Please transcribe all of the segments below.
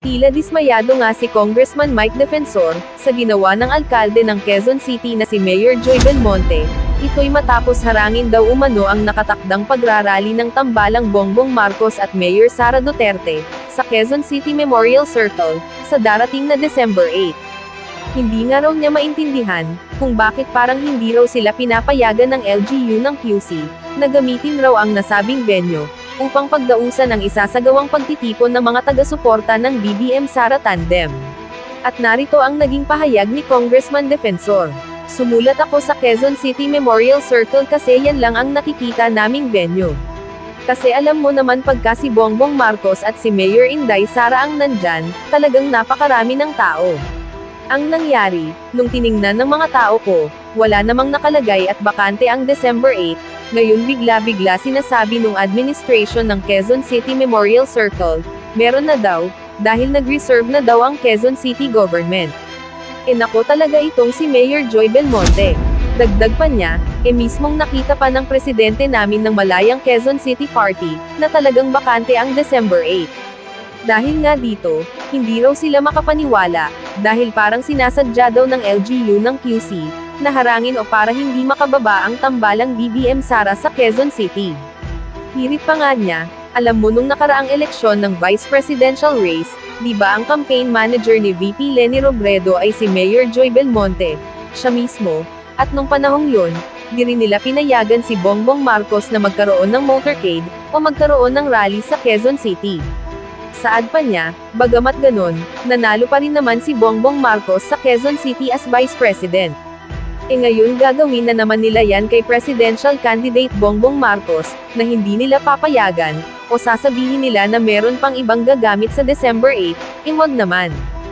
Tila dismayado nga si Congressman Mike Defensor, sa ginawa ng alkalde ng Quezon City na si Mayor Joy Belmonte. Ito'y matapos harangin daw umano ang nakatakdang pagrarally ng tambalang Bongbong Marcos at Mayor Sara Duterte, sa Quezon City Memorial Circle, sa darating na December 8. Hindi nga raw niya maintindihan, kung bakit parang hindi raw sila pinapayagan ng LGU ng QC, na gamitin raw ang nasabing venue, upang pagdausan ang isasagawang pagtitipon ng mga taga-suporta ng BBM Sara Tandem. At narito ang naging pahayag ni Congressman Defensor. Sumulat ako sa Quezon City Memorial Circle kasi yan lang ang nakikita naming venue. Kasi alam mo naman pagka si Bongbong Marcos at si Mayor Inday Sara ang nandyan, talagang napakarami ng tao. Ang nangyari, nung tiningnan ng mga tao ko, wala namang nakalagay at bakante ang December 8, ngayon bigla-bigla sinasabi nung administration ng Quezon City Memorial Circle, meron na daw, dahil nag-reserve na daw ang Quezon City government. Nako talaga itong si Mayor Joy Belmonte. Dagdag pa niya, mismong nakita pa ng presidente namin ng Malayang Quezon City Party, na talagang bakante ang December 8. Dahil nga dito, hindi raw sila makapaniwala, dahil parang sinasadya daw ng LGU ng QC, na harangin o para hindi makababa ang tambalang BBM Sara sa Quezon City. Hirit pa nga niya, alam mo nung nakaraang eleksyon ng vice presidential race, di ba ang campaign manager ni VP Leni Robredo ay si Mayor Joy Belmonte, siya mismo, at nung panahong yun, di rin nila pinayagan si Bongbong Marcos na magkaroon ng motorcade, o magkaroon ng rally sa Quezon City. Saad pa niya, bagamat ganon, nanalo pa rin naman si Bongbong Marcos sa Quezon City as vice president. Ngayon gagawin na naman nila yan kay presidential candidate Bongbong Marcos, na hindi nila papayagan, o sasabihin nila na meron pang ibang gagamit sa December 8, wag naman.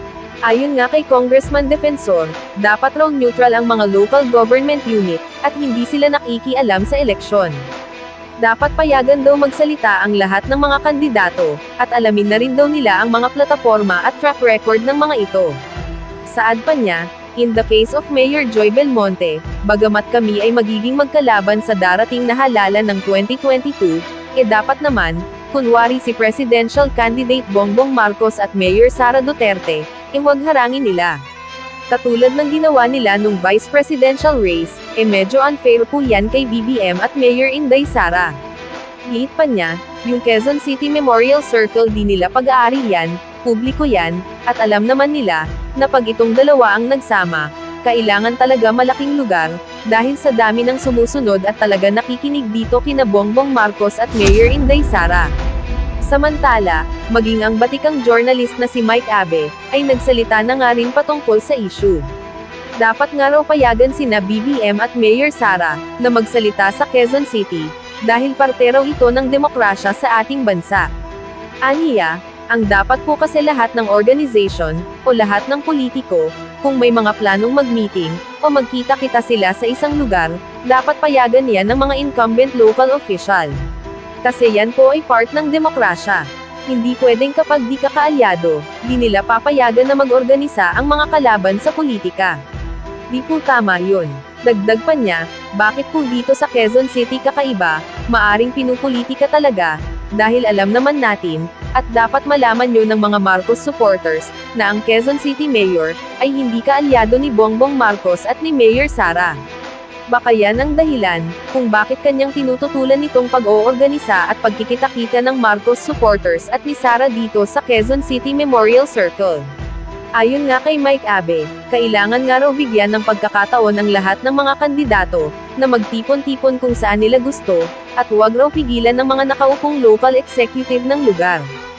Ayon nga kay Congressman Defensor, dapat raw neutral ang mga local government unit, at hindi sila nakikialam sa eleksyon. Dapat payagan daw magsalita ang lahat ng mga kandidato, at alamin na rin daw nila ang mga plataporma at track record ng mga ito. Saad pa niya, in the case of Mayor Joy Belmonte, bagamat kami ay magiging magkalaban sa darating na halalan ng 2022, dapat naman, kunwari si presidential candidate Bongbong Marcos at Mayor Sara Duterte, huwag harangin nila. Katulad ng ginawa nila nung vice presidential race, medyo unfair po yan kay BBM at Mayor Inday Sara. Giit pa niya, yung Quezon City Memorial Circle di nila pag-aari yan, publiko yan, at alam naman nila, na pag itong dalawa ang nagsama, kailangan talaga malaking lugar, dahil sa dami ng sumusunod at talaga nakikinig dito kina Bongbong Marcos at Mayor Inday Sara. Samantala, maging ang batikang journalist na si Mike Abe, ay nagsalita na nga rin patungkol sa issue. Dapat nga raw payagan sina BBM at Mayor Sara, na magsalita sa Quezon City, dahil parte raw ito ng demokrasya sa ating bansa. Aniya, ang dapat po kasi lahat ng organization, o lahat ng politiko, kung may mga planong mag-meeting, o magkita-kita sila sa isang lugar, dapat payagan yan ng mga incumbent local official. Kasi yan po ay part ng demokrasya. Hindi pwedeng kapag di ka kaalyado, di nila papayagan na mag-organisa ang mga kalaban sa politika. Di po tama yun. Dagdag pa niya, bakit po dito sa Quezon City kakaiba, maaring pinupolitika talaga, dahil alam naman natin, at dapat malaman nyo ng mga Marcos supporters, na ang Quezon City Mayor, ay hindi kaalyado ni Bongbong Marcos at ni Mayor Sara. Baka yan ang dahilan, kung bakit kanyang tinututulan nitong pag-oorganisa at pagkikita-kita ng Marcos supporters at ni Sara dito sa Quezon City Memorial Circle. Ayon nga kay Mike Abe, kailangan nga raw bigyan ng pagkakataon ang lahat ng mga kandidato, na magtipon-tipon kung saan nila gusto, at huwag raw pigilan ng mga nakaupong local executive ng lugar.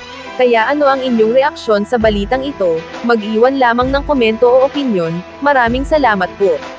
Kaya ano ang inyong reaksyon sa balitang ito? Mag-iwan lamang ng komento o opinyon. Maraming salamat po.